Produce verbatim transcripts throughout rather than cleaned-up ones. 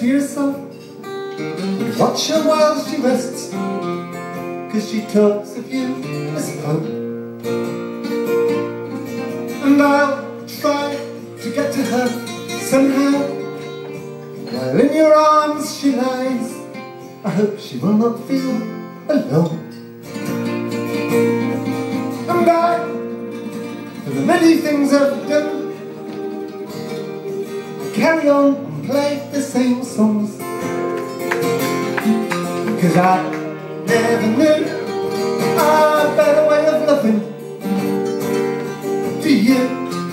to yourself, watch her while she rests, 'cause she talks of you as hope. And I'll try to get to her somehow, while in your arms she lies. I hope she will not feel alone. And I, for the many things I've done, carry on and play the same songs, 'cause I never knew a better way of loving to you.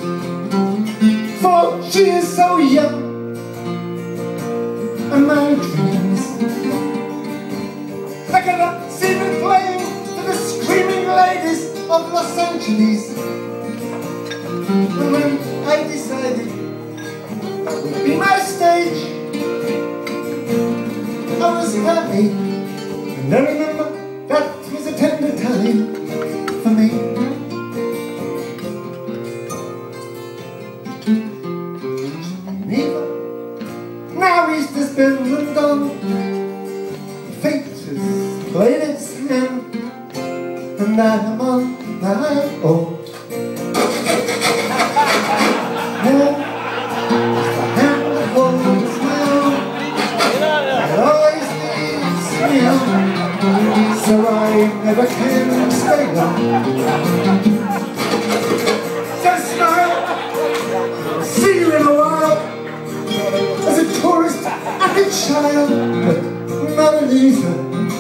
For she is so young, and my dreams, I cannot see me playing to the screaming ladies of Los Angeles. And when I decided that would be my stage, I was happy, and I remember that was a tender time for me. Neither. Now Easter's been and gone, fate has played its hand, and I am on my own. Now, it's the hand that holds my own, it always leads me on, so I never can stay long. So smile, see you in a while, as a tourist and a child, but Mona Lisa.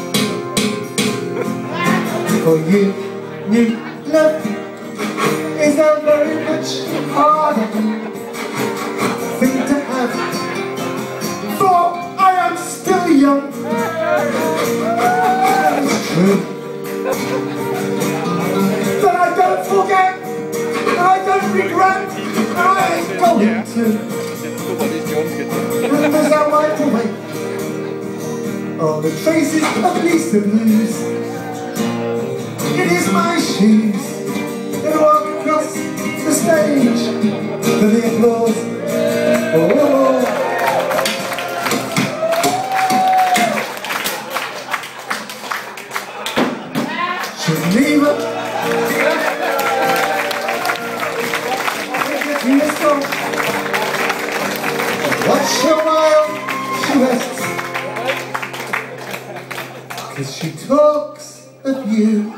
For you, new love is a very much harder thing to have, for I am still young. That is true, but I don't forget, and I don't regret, and I ain't going to. And as I wipe away all the traces of Lisa blues, it is my shoes that walk across the stage for the applause. Oh, Geneva, watch her while she rests, 'cause she talks of you